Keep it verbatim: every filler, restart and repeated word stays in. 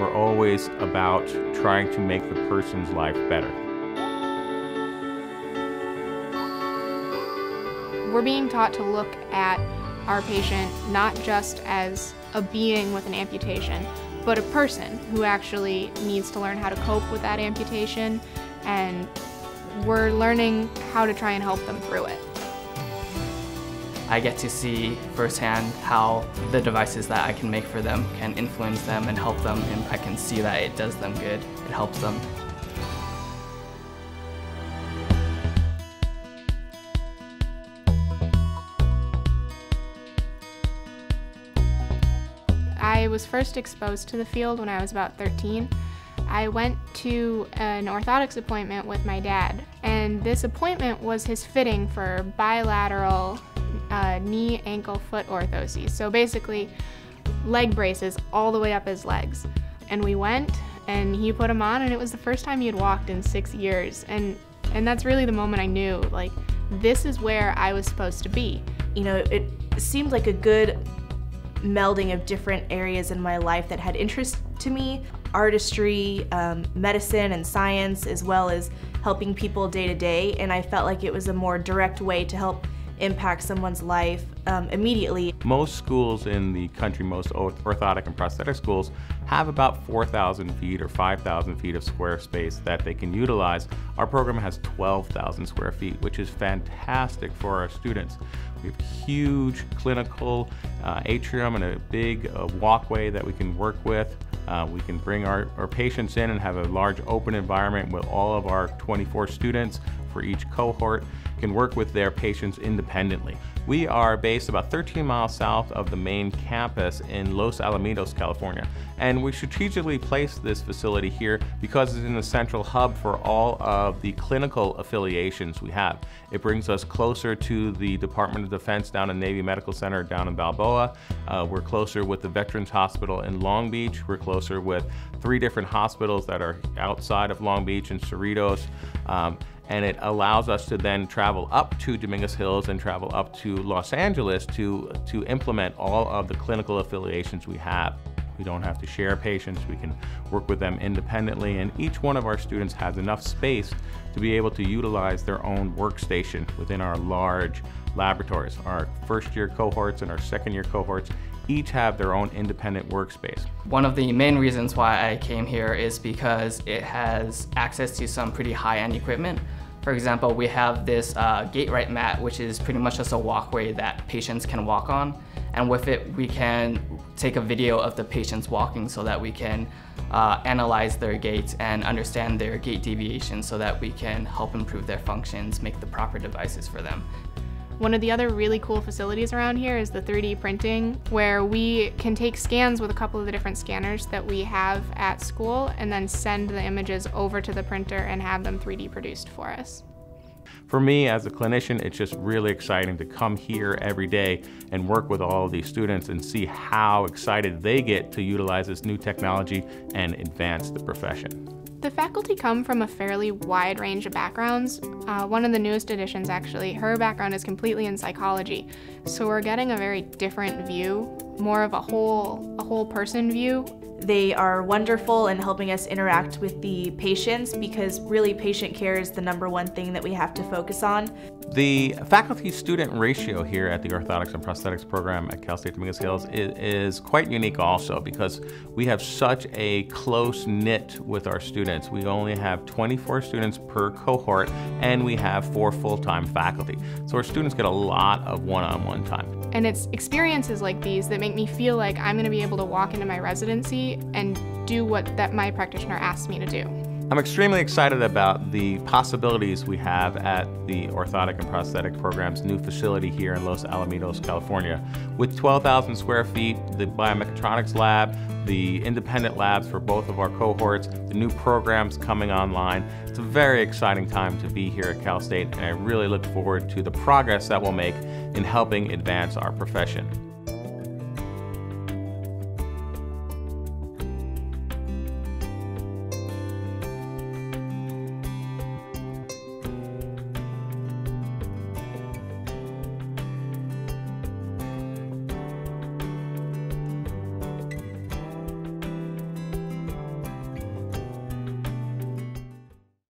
We're always about trying to make the person's life better. We're being taught to look at our patient not just as a being with an amputation, but a person who actually needs to learn how to cope with that amputation, and we're learning how to try and help them through it. I get to see firsthand how the devices that I can make for them can influence them and help them, and I can see that it does them good, it helps them. I was first exposed to the field when I was about thirteen. I went to an orthotics appointment with my dad, and this appointment was his fitting for bilateral uh, knee, ankle, foot orthoses. So basically leg braces all the way up his legs. And we went and he put them on, and it was the first time he had walked in six years. And, and that's really the moment I knew, like, this is where I was supposed to be. You know, it seemed like a good melding of different areas in my life that had interest to me: artistry, um, medicine and science, as well as helping people day to day. And I felt like it was a more direct way to help impact someone's life um, immediately. Most schools in the country, most orthotic and prosthetic schools, have about four thousand feet or five thousand feet of square space that they can utilize. Our program has twelve thousand square feet, which is fantastic for our students. We have huge clinical uh, atrium and a big uh, walkway that we can work with. Uh, we can bring our, our patients in and have a large open environment with all of our twenty-four students for each cohort, can work with their patients independently. We are based about thirteen miles south of the main campus in Los Alamitos, California. And we strategically placed this facility here because it's in the central hub for all of the clinical affiliations we have. It brings us closer to the Department of Defense down in Navy Medical Center down in Balboa. Uh, we're closer with the Veterans Hospital in Long Beach. We're closer with three different hospitals that are outside of Long Beach and Cerritos. Um, and it allows us to then travel up to Dominguez Hills and travel up to Los Angeles to, to implement all of the clinical affiliations we have. We don't have to share patients, we can work with them independently, and each one of our students has enough space to be able to utilize their own workstation within our large laboratories. Our first year cohorts and our second year cohorts each have their own independent workspace. One of the main reasons why I came here is because it has access to some pretty high-end equipment. For example, we have this uh, gait right mat, which is pretty much just a walkway that patients can walk on. And with it, we can take a video of the patients walking so that we can uh, analyze their gaits and understand their gait deviation so that we can help improve their functions, make the proper devices for them. One of the other really cool facilities around here is the three D printing, where we can take scans with a couple of the different scanners that we have at school and then send the images over to the printer and have them three D produced for us. For me as a clinician, it's just really exciting to come here every day and work with all of these students and see how excited they get to utilize this new technology and advance the profession. The faculty come from a fairly wide range of backgrounds. Uh, one of the newest additions, actually, her background is completely in psychology. So we're getting a very different view, more of a whole, a whole person view. They are wonderful in helping us interact with the patients, because really patient care is the number one thing that we have to focus on. The faculty-student ratio here at the Orthotics and Prosthetics program at Cal State Dominguez Hills is, is quite unique also, because we have such a close knit with our students. We only have twenty-four students per cohort, and we have four full-time faculty. So our students get a lot of one-on-one time. And it's experiences like these that make me feel like I'm going to be able to walk into my residency and do what that my practitioner asks me to do. I'm extremely excited about the possibilities we have at the Orthotic and Prosthetic program's new facility here in Los Alamitos, California. With twelve thousand square feet, the biomechatronics lab, the independent labs for both of our cohorts, the new programs coming online. It's a very exciting time to be here at Cal State, and I really look forward to the progress that we'll make in helping advance our profession.